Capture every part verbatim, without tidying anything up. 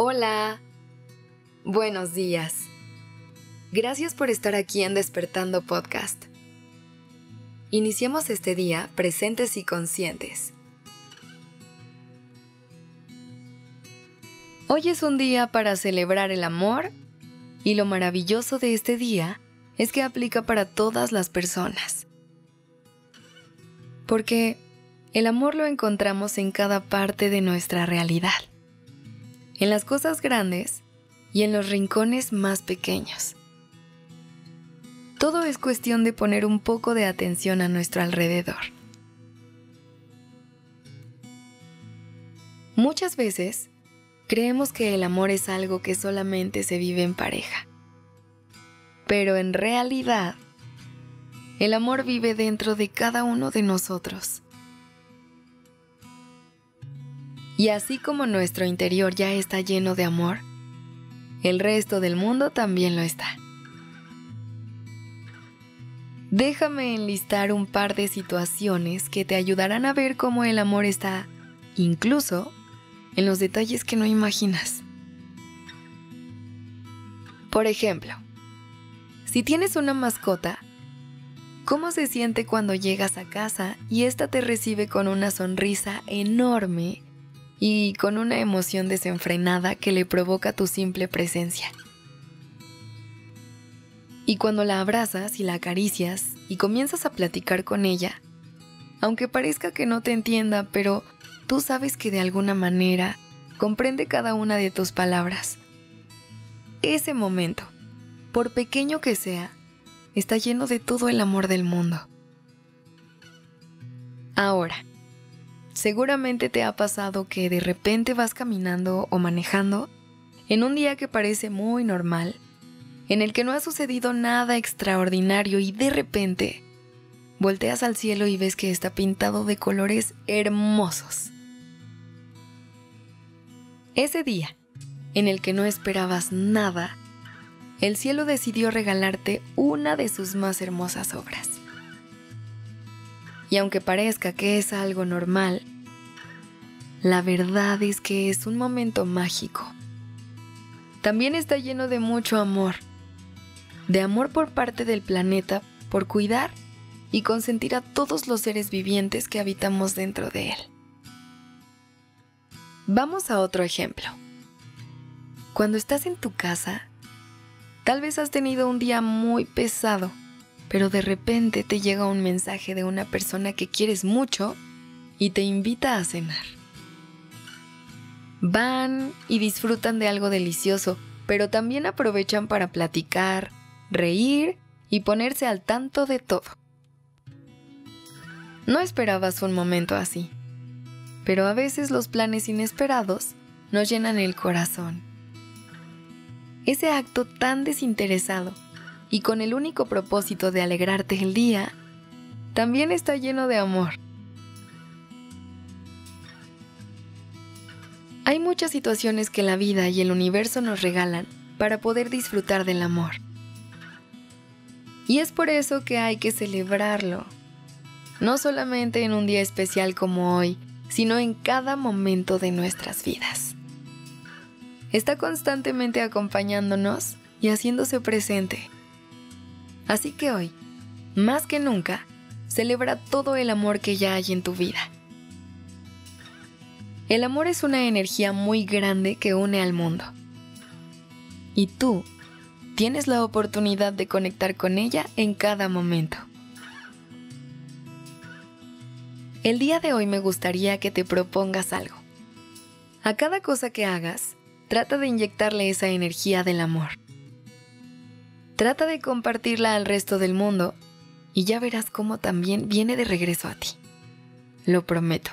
Hola, buenos días. Gracias por estar aquí en Despertando Podcast. Iniciemos este día presentes y conscientes. Hoy es un día para celebrar el amor y lo maravilloso de este día es que aplica para todas las personas. Porque el amor lo encontramos en cada parte de nuestra realidad, en las cosas grandes y en los rincones más pequeños. Todo es cuestión de poner un poco de atención a nuestro alrededor. Muchas veces creemos que el amor es algo que solamente se vive en pareja. Pero en realidad, el amor vive dentro de cada uno de nosotros. Y así como nuestro interior ya está lleno de amor, el resto del mundo también lo está. Déjame enlistar un par de situaciones que te ayudarán a ver cómo el amor está, incluso, en los detalles que no imaginas. Por ejemplo, si tienes una mascota, ¿cómo se siente cuando llegas a casa y ésta te recibe con una sonrisa enorme y con una emoción desenfrenada que le provoca tu simple presencia? Y cuando la abrazas y la acaricias y comienzas a platicar con ella, aunque parezca que no te entienda, pero tú sabes que de alguna manera comprende cada una de tus palabras. Ese momento, por pequeño que sea, está lleno de todo el amor del mundo. Ahora, seguramente te ha pasado que de repente vas caminando o manejando en un día que parece muy normal, en el que no ha sucedido nada extraordinario y de repente volteas al cielo y ves que está pintado de colores hermosos. Ese día, en el que no esperabas nada, el cielo decidió regalarte una de sus más hermosas obras. Y aunque parezca que es algo normal, la verdad es que es un momento mágico. También está lleno de mucho amor, de amor por parte del planeta por cuidar y consentir a todos los seres vivientes que habitamos dentro de él. Vamos a otro ejemplo. Cuando estás en tu casa, tal vez has tenido un día muy pesado, pero de repente te llega un mensaje de una persona que quieres mucho y te invita a cenar. Van y disfrutan de algo delicioso, pero también aprovechan para platicar, reír y ponerse al tanto de todo. No esperabas un momento así, pero a veces los planes inesperados nos llenan el corazón. Ese acto tan desinteresado y con el único propósito de alegrarte el día, también está lleno de amor. Hay muchas situaciones que la vida y el universo nos regalan para poder disfrutar del amor. Y es por eso que hay que celebrarlo, no solamente en un día especial como hoy, sino en cada momento de nuestras vidas. Está constantemente acompañándonos y haciéndose presente. Así que hoy, más que nunca, celebra todo el amor que ya hay en tu vida. El amor es una energía muy grande que une al mundo. Y tú tienes la oportunidad de conectar con ella en cada momento. El día de hoy me gustaría que te propongas algo. A cada cosa que hagas, trata de inyectarle esa energía del amor. Trata de compartirla al resto del mundo y ya verás cómo también viene de regreso a ti. Lo prometo.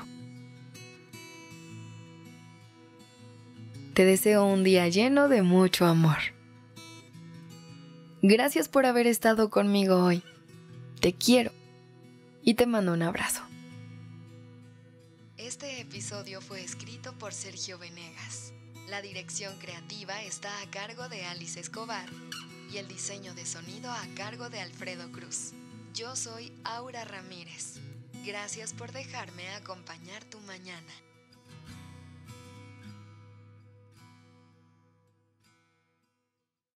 Te deseo un día lleno de mucho amor. Gracias por haber estado conmigo hoy. Te quiero y te mando un abrazo. Este episodio fue escrito por Sergio Venegas. La dirección creativa está a cargo de Alice Escobar y el diseño de sonido a cargo de Alfredo Cruz. Yo soy Aura Ramírez. Gracias por dejarme acompañar tu mañana.